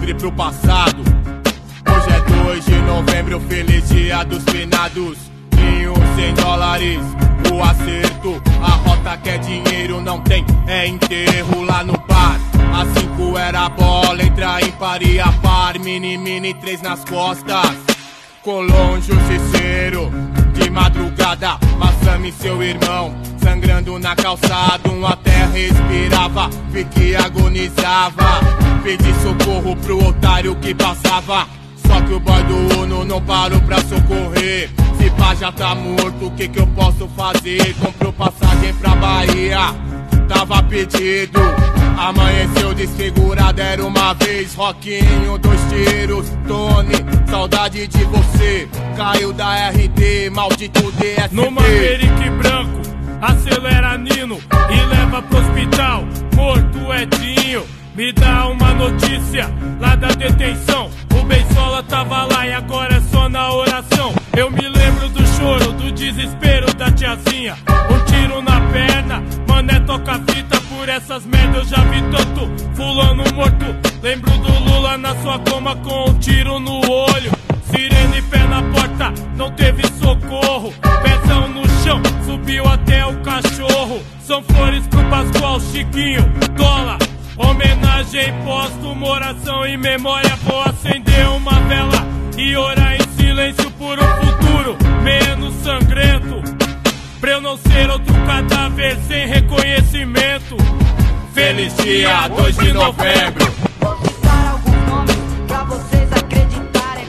livre pro passado. Hoje é 2 de novembro, feliz dia dos finados. Em $100, o acerto. A rota quer dinheiro, não tem, é enterro lá no bar. A 5 era a bola, entra ímpar e a par. Mini, 3 nas costas. Colou um justiceiro de madrugada, Massami seu irmão sangrando na calçada. Uma terra respirava, vi que agonizava. Pedi socorro pro otário que passava, só que o boy do Uno não parou pra socorrer. Se pá já tá morto, o que eu posso fazer? Comprou passagem pra Bahia, tava pedido. Amanheceu desfigurado, era uma vez. Roquinho, 2 tiros, Tony, saudade de você. Caiu da RD, maldito DST. No Maverick branco, acelera Nino e leva pro hospital. Morto Edinho, me dá uma notícia lá da detenção. O Beisola tava lá e agora é só na oração. Eu me lembro do choro, do desespero da tiazinha. Um tiro na perna, mané toca fita. Por essas merda eu já vi tanto fulano morto. Lembro do Lula na sua cama com um tiro no olho. Sirene pé na porta, não teve socorro. Pezão no chão, subiu até o cachorro. São flores pro Pascoal, Chiquinho, Dólar. Homenagem póstuma, oração em memória. Vou acender uma vela e orar em silêncio por um futuro menos sangrento, pra eu não ser outro cadáver sem reconhecimento. Feliz dia, 2 de novembro. Vou citar alguns nomes pra vocês acreditarem.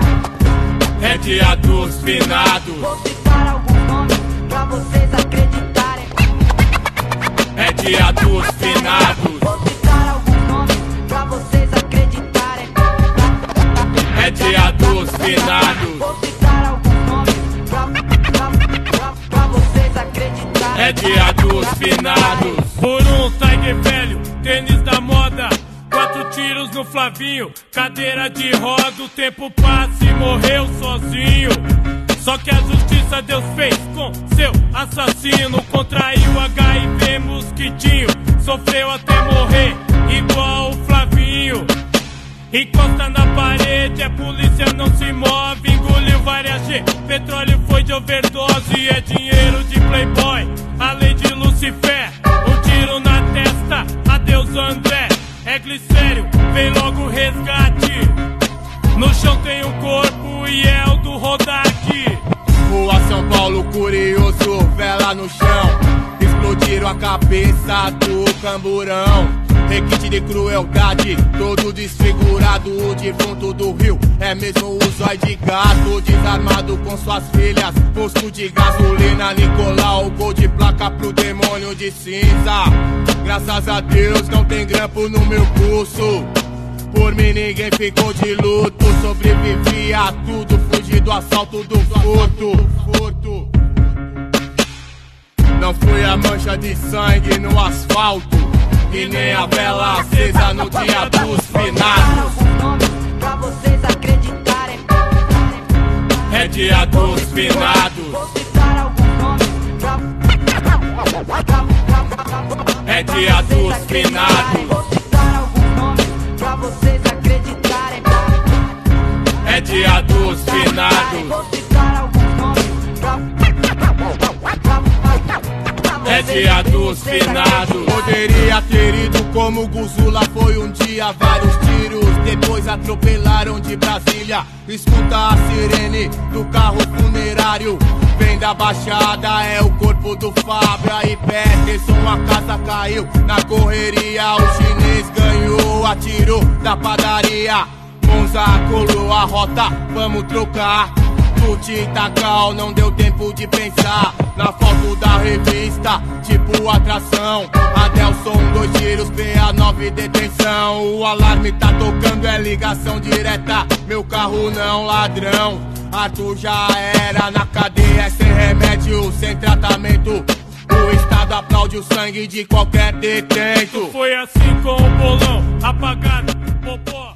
É dia dos finados. Vou citar alguns nomes pra vocês acreditarem. É dia dos finados. Vou citar alguns nomes pra vocês acreditarem. É dia dos finados. Vou citar alguns nomes pra vocês acreditarem. É dia dos finados. Por um Tiger velho, tênis da moda. 4 tiros no Flavinho, cadeira de roda. O tempo passa e morreu sozinho. Só que a justiça Deus fez com seu assassino. Contraiu HIV mosquitinho, sofreu até morrer igual o Flavinho. Encosta na parede, a polícia não se move. Engoliu várias G, petróleo foi de overdose. É dinheiro de playboy, a lei de Lucifer. Um tiro na testa, adeus André. É glicério, vem logo o resgate. No chão tem um corpo e é o do Rodak. Rua São Paulo, curioso, vela no chão. Explodiram a cabeça do camburão. Requinte de crueldade, todo desfigurado. O defunto do Rio é mesmo o zóio de gato. Desarmado com suas filhas, posto de gasolina. Nicolau, gol de placa pro demônio de cinza. Graças a Deus não tem grampo no meu pulso. Por mim ninguém ficou de luto. Sobrevivi a tudo, fugi do assalto do furto. Não fui a mancha de sangue no asfalto e nem a vela acesa no dia dos finados. Alguns nomes pra vocês acreditarem. É dia dos finados. Vou citar alguns nomes É dia dos finados. Vou citar alguns nomes pra vocês acreditarem. É dia dos finados. Vou citar alguns nomes É dia dos finados. Poderia ter ido como Guzula foi um dia. Vários tiros, depois atropelaram de Brasília. Escuta a sirene do carro funerário. Vem da Baixada, é o corpo do Fábio. Aí Peterson, a casa caiu na correria. O chinês ganhou, atirou da padaria. Monza colou a rota, vamos trocar. Tuti Tacal, não deu tempo de pensar. Na foto da revista, tipo atração. Adelson, 2 tiros, PA9 detenção. O alarme tá tocando, é ligação direta. Meu carro não, ladrão. Arthur já era na cadeia, sem remédio, sem tratamento. O Estado aplaude o sangue de qualquer detento. Foi assim com o bolão apagado, popó.